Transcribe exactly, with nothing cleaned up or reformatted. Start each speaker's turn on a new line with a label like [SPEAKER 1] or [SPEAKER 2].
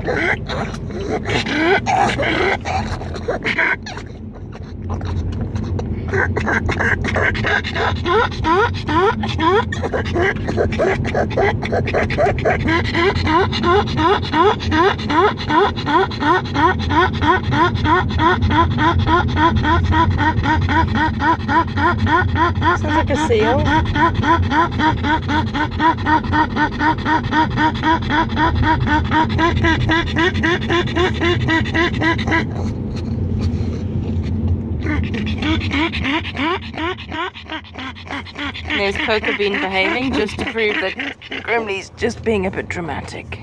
[SPEAKER 1] Sounds like a seal.
[SPEAKER 2] There's Coca Bean behaving just to prove that Grimley's just being a bit dramatic.